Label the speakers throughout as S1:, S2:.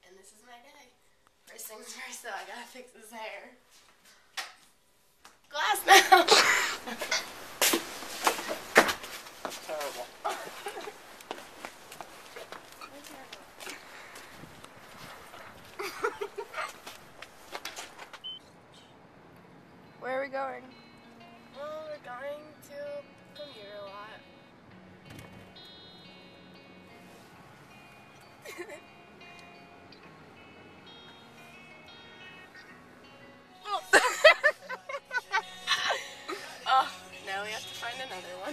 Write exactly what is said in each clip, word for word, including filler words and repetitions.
S1: and this is my day. First things first, though, I gotta fix his hair. Glass now!
S2: Terrible.
S1: Where are we going? Well, we're going to Fillmore a lot. Oh. Oh, now we have to find another one.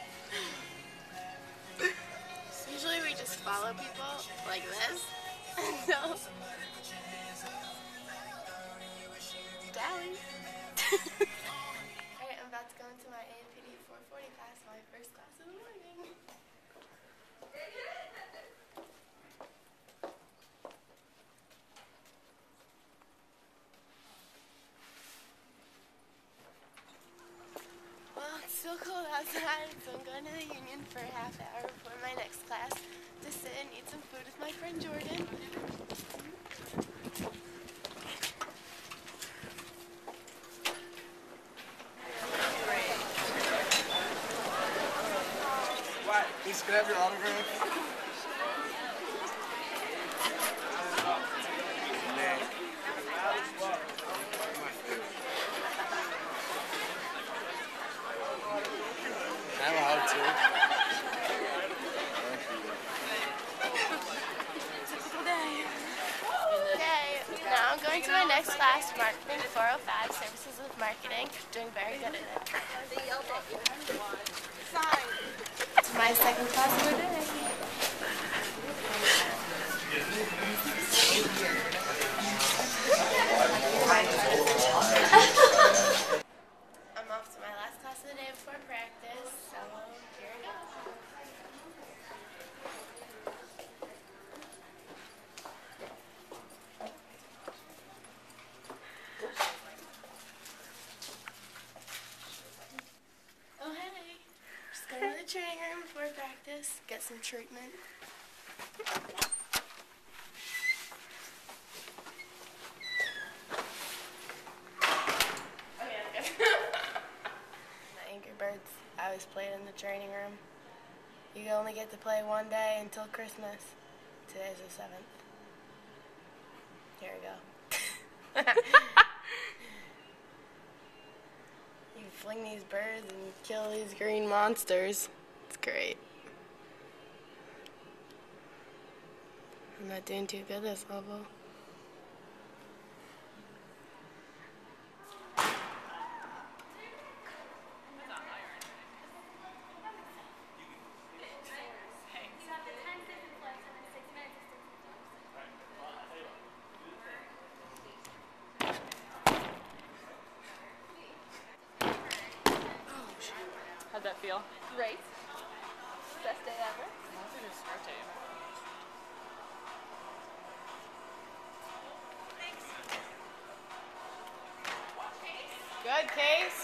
S1: So usually we just follow people like this. So, Dally. Alright, I'm about to go into my A P D four forty class, my first class of the morning. Well, it's still cold outside, so I'm going to the Union for a half hour before my next class to sit and eat some food with my friend Jordan.
S2: What? He's gonna have your autograph? I have a hug too.
S1: Typical day. Okay, now I'm going to my next class, Marketing four oh five, Services with Marketing. Doing very good at it. It's my second class of the day. I'm off to my last class of the day before practice, so here we go. Oh hey, just going to the training room before practice, get some treatment. Birds, I always played in the training room. You only get to play one day until Christmas. Today's the seventh. Here we go. You fling these birds and kill these green monsters. It's great. I'm not doing too good this level.
S3: How'd that feel?
S4: Great. Best day ever.
S3: I think it's start day.
S1: Good, Case.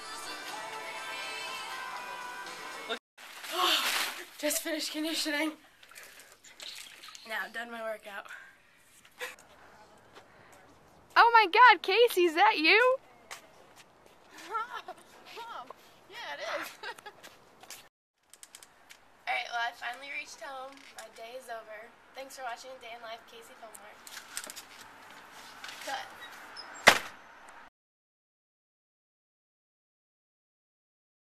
S1: Just finished conditioning. Now, done my workout.
S3: Oh my God, Kasey, is that you?
S1: Mom, yeah, it is. Alright, well, I finally reached home. My day is over. Thanks for watching Day in Life, Kasey Fillmore.